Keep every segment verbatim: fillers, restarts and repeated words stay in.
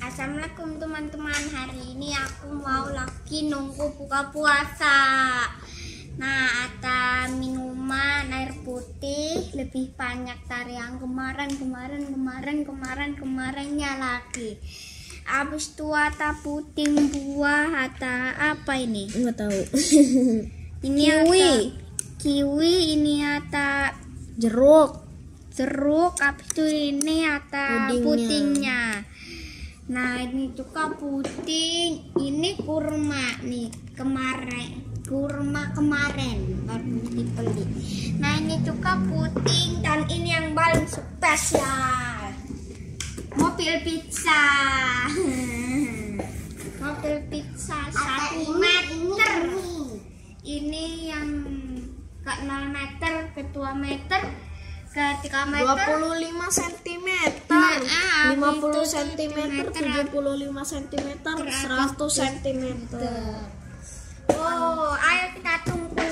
Assalamualaikum teman-teman. Hari ini aku mau lagi nunggu buka puasa. Nah, ada minuman air putih lebih banyak dari yang kemarin, kemarin, kemarin, kemarin, kemarinnya lagi. Habis itu ada puding buah, ada apa ini? Nggak tahu. Ini Kiwi. ada kiwi, ini ada Jeruk. jeruk, habis itu ini ada Pudingnya. pudingnya. Nah, ini juga puding, ini kurma nih kemarin, kurma kemarin baru dibeli. Nah, ini juga puding dan ini yang paling spesial, mobil pizza. Mobil pizza satu meter. Ini yang ke nol meter, ke dua meter, ke tiga meter, dua puluh lima sentimeter, Nah, lima puluh itu sentimeter, sentimeter. tujuh puluh lima sentimeter, seratus sentimeter. Oh, ayo kita tunggu.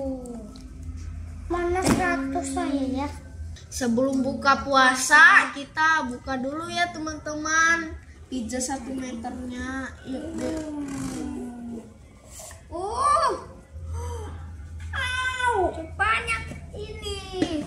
Mana seratus saya ya? Sebelum buka puasa, kita buka dulu ya teman-teman. Pizza satu meternya. Yuk, yuk. Oh, au, banyak ini.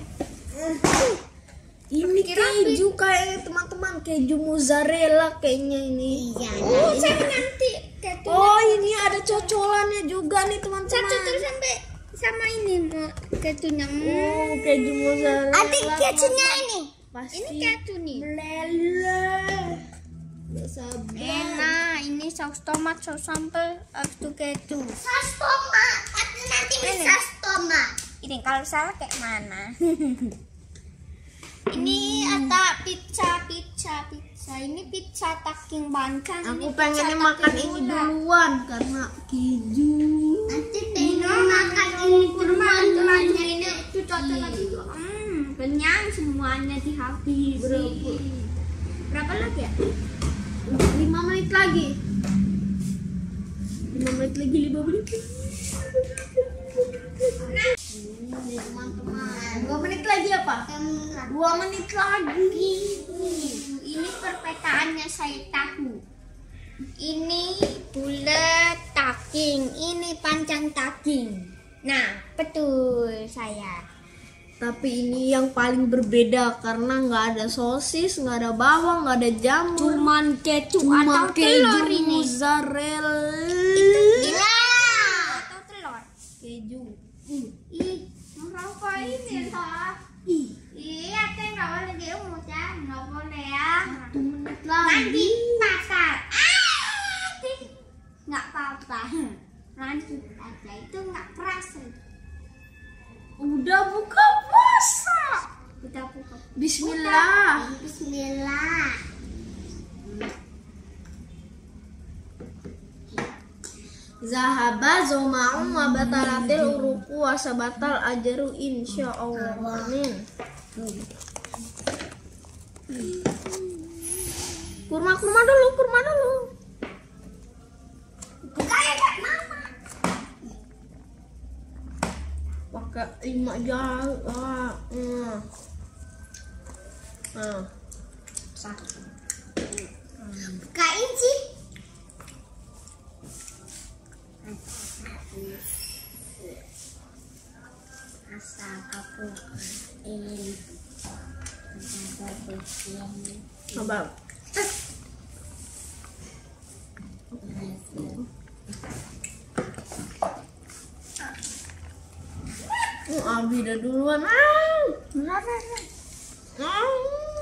Ini Kira keju kayaknya teman-teman, keju mozzarella kayaknya ini. Iya. Oh, saya nanti kejunya. Oh, ini ada cocolannya juga nih Satu teman-teman. terus sampai sama ini mau kejunya. Oh, keju mozzarella. Adik kejunya ini. Pasti. Ini keju nih. Meleleh. Gak sabar. Enak, ini saus tomat, saus sambal, habis itu keju. Saus tomat, atau nanti Ini. saus tomat. Ini kalau salah kayak mana? Ini ada pizza, pizza, pizza. Ini pizza daging bancang. Aku ini pengennya pizza makan daging ini ular. duluan karena keju. Nanti pengen makan ini kurma Teman-teman, ini itu cocok lagi tuh. Hmm, kenyang semuanya dihabis. Berapa? Berapa lagi ya? lima menit lagi. lima menit lagi, lima menit lagi. Ini teman-teman. dua menit lagi apa? dua menit lagi. Ini perpetaannya saya tahu. Ini bulat daging, ini panjang daging. Nah, betul saya. Tapi ini yang paling berbeda karena nggak ada sosis, nggak ada bawang, nggak ada jamur. Cuman keju Cuma atau keju telur ini. mozzarella. Gila. Atau telur. Keju. Ih, merokok ini toh. Iya, teh nggak boleh diumut ya, nggak boleh ya. Satu menit Nanti lagi. pasar. Ah, tih. Nggak apa-apa. Lanjut aja, itu nggak keras. Udah buka puasa. Udah buka. Bismillah. Bismillah. Zahaba zoma'um wa batalatil uruku wa sabatal ajaru insyaallah. Amin. Kurma-kurma dulu, kurma dulu. Kayak mama. Pakai lima jari. Ah, hmm. Ah. Satu. Bukain sih. Asal aku ini ada begini. Coba. Oh, Abi udah duluan. Ah. Benar, benar. Ah.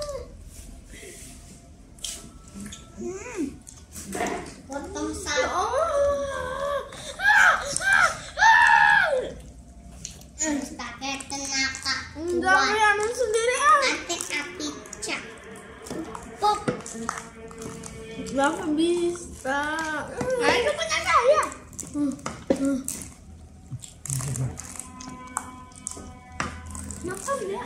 Potong Ya satu. Allah. Ah, ah, ah. Pakai tenaga Enggak, kuat. Rianun sendiri ah. Nanti api cak. Pop. Gak bisa. Nah, itu punya saya. Makan ya.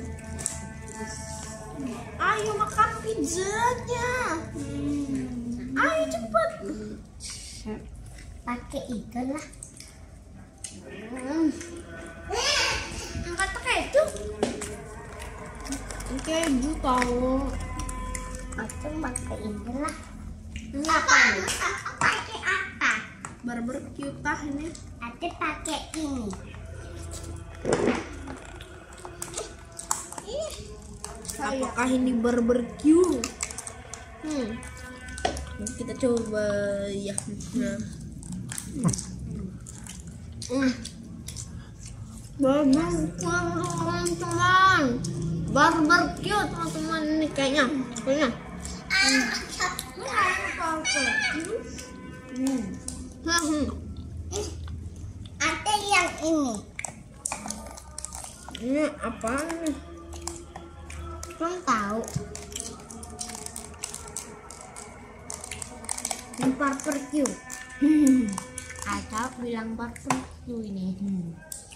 Ayo makan pizzanya. Ayo cepat. Pakai itu lah. Angkat keju. Keju tahu. Aku pakai ini lah. Ini apa ini? Pakai apa? Barbecue tah ini. Ate pakai ini. Apakah ini barbecue? Hmm. Kita coba ya. Nah. Hmm. Barbecue teman-teman. Barbecue teman-teman ini kayaknya. Kayaknya. Ah, Hmm. Hmm. Ate yang ini. Ini apa nih? Belum tahu. Ini barbecue. Atau bilang barbecue ini. Hmm.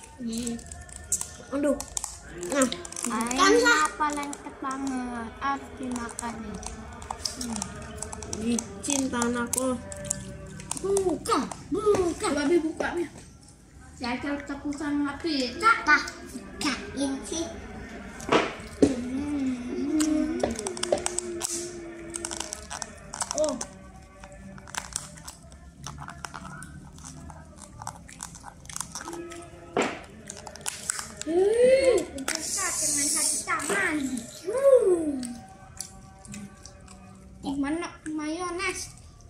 Aduh. Nah, Kan apa lengket banget. Harus dimakan nih. licin tangan aku. Buka, buka. Babi buka nih. Saya cari tepusan api. Apa? Kain sih. Oh. Buka dengan satu tangan. Ih, mana mayones?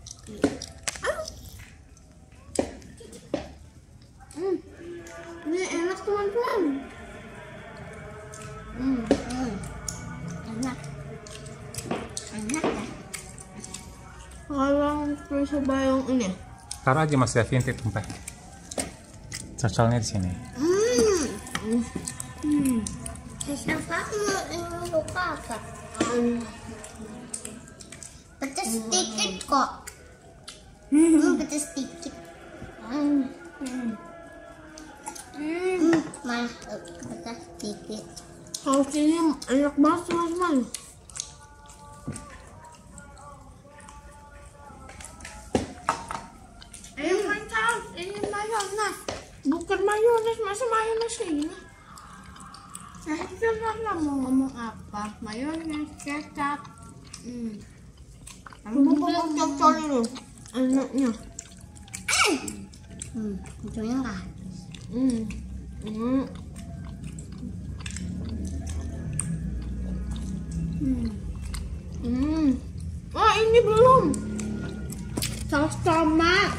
Hmm. Ini enak teman-teman. Hmm, hmm. Enak. Enak ya? Kalau bisa bayang ini. Taruh aja Mas Devin di tempat. Cocolnya di sini. Hmm. Hmm. Siapa mau luka apa? Hmm. Pedas sedikit kok. Hmm, pedas sedikit. Hmm. Hmm, hmm, malah pedas sedikit. Saus ini enak banget teman-teman. Ini bukan saus, ini mayones. Bukan mayones, masa mayones ini? Nah, itu lah mau ngomong apa? Mayones, kecap. Hmm. Bubuk cocol ini enaknya. Hmm, itunya enggak. Hmm. Hmm. Hmm. Hmm. Oh, ini belum. Saus tomat.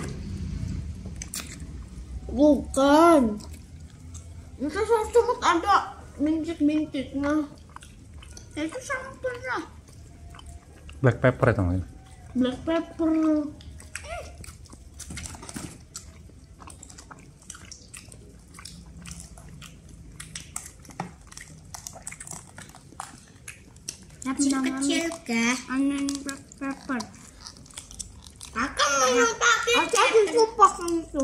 Bukan. Itu saus tomat ada bintik-bintiknya. Itu sampur lah. Black pepper itu mungkin. Black pepper. Kecil-kecil kah? Onion black pepper. Akan mau pakai Hati-hati tumpah itu.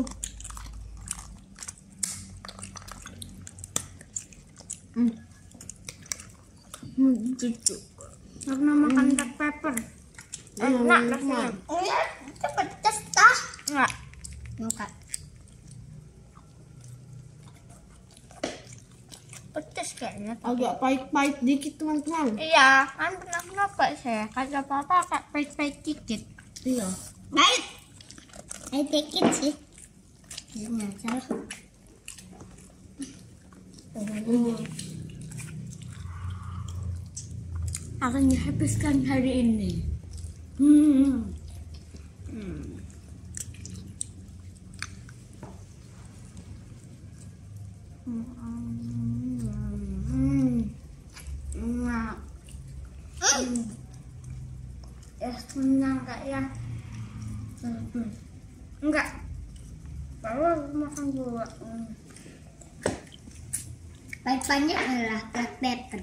Hmm. Hmm, gitu. Karena makan black pepper. Enak rasanya. Oh ya, itu pedas tah? Enggak. Enggak. Pedes kayaknya. Agak pahit-pahit dikit teman-teman. Iya, kan pernah kenapa saya kagak apa-apa kayak pahit-pahit dikit. Iya. Baik. Ayo dikit sih. Ini salah. Akan dihabiskan hari ini. Hmm. Hmm. Hmm. Enak. Hmm. Ya, kenyang kak ya. Hmm. Enggak. Kalau makan dulu. Hmm. Baik-banyak adalah black pepper.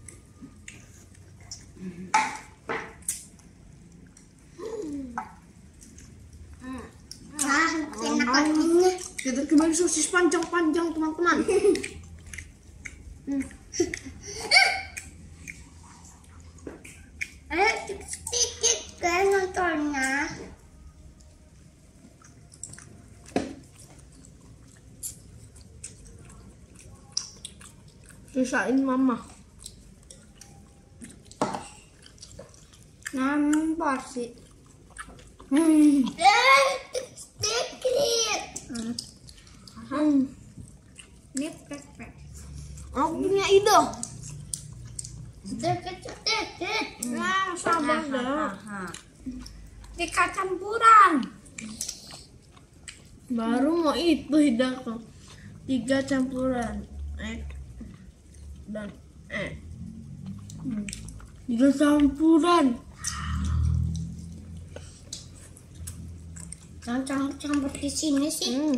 Ah, enak ini. Kita kembali sosis panjang-panjang teman-teman. Ayo sedikit kan nontonnya. Sisain mama. Nambah sih. Sedikit. Hmm. Ini pek-pek. Aku punya ide. Sedikit sedikit. Nah, sabar dah. Tiga campuran. Baru mau itu hidaku. Tiga campuran. Eh. Dan eh. Hmm. Tiga campuran. Jangan campur-campur di sini sih. Hmm.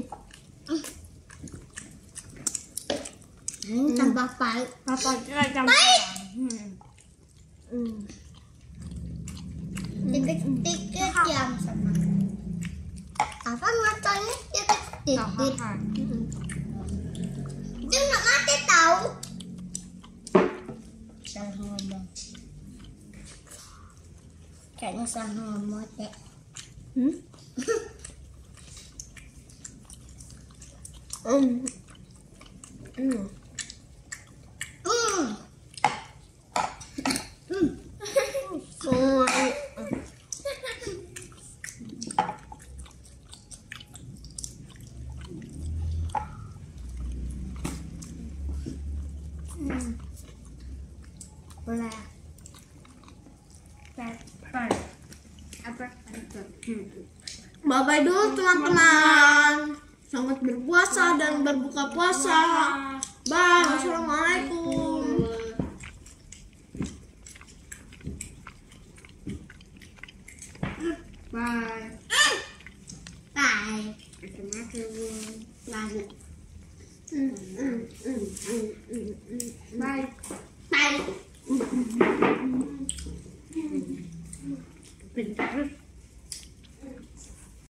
Hmm, tambah pahit. Apa kira campuran? Hmm. Dikit-dikit yang sama. Apa matanya dikit-dikit? Dia nggak mati tahu. Salah ngomong. Kayaknya salah ngomong deh. Hmm? Hmm. Hmm. Hmm. Oh, eh. Boleh. Pepper. Apa pepper? Bye-bye dulu teman-teman. Selamat berpuasa dan berbuka puasa. Bye. Wassalamualaikum. Bye. Bye. Assalamualaikum. Lagi. Bye. Bye. Pintar.